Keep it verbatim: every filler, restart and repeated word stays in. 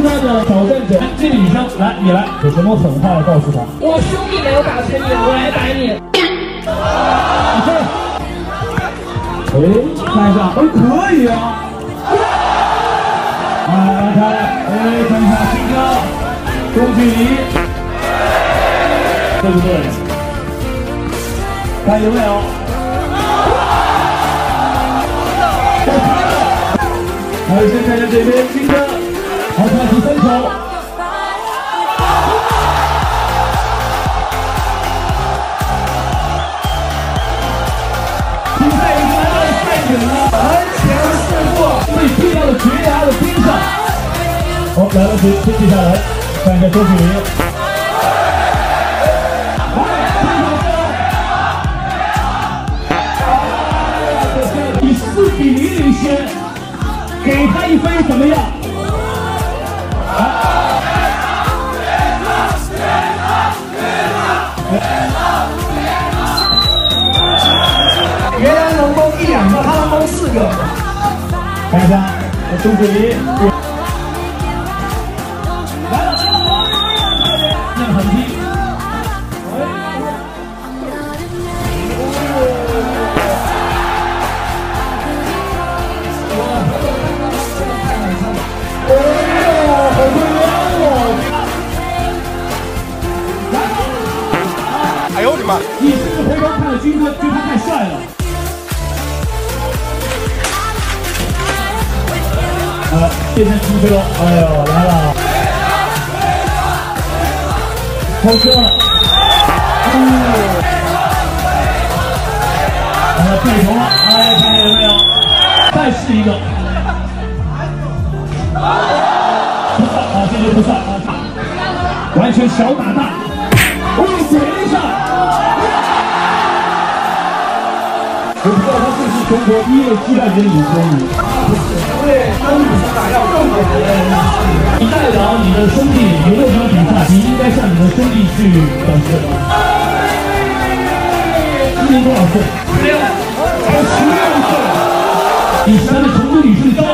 他的挑战者，这个女生来，你来，有什么狠话要告诉她？ 我兄弟没有打成你，我来打你。 哎，看一下，哎，可以啊。来来看，哎，看一下新哥，中距离，对不对？看有没有？还有先看一下这边新哥，好，他第三球。比赛已经来到了赛点了，门前事过，被踢到了绝崖的边上。好，来了，接接下来看一下周距离。以四比零领先，给他一分怎么样？ 原来能攻一两个，他能攻四个。 看一下，中距离。来了，这个狠踢。 哎呦我的妈！ 你是不是回头看了军哥，觉得他太帅了？啊，变成出车，哎呦来了，超车了，哦，啊对头了，哎，看见有没有？再试一个，不算啊，这就不算啊，完全小打大，哦，嘴上。我不知道他是不是中国第一位击败人女球迷。 不是，因为跟女生打要更好的。 你代表你的兄弟赢了这场比赛，你应该向你的兄弟去表示。今年多少岁？十六，才十六岁。以前的成都女生高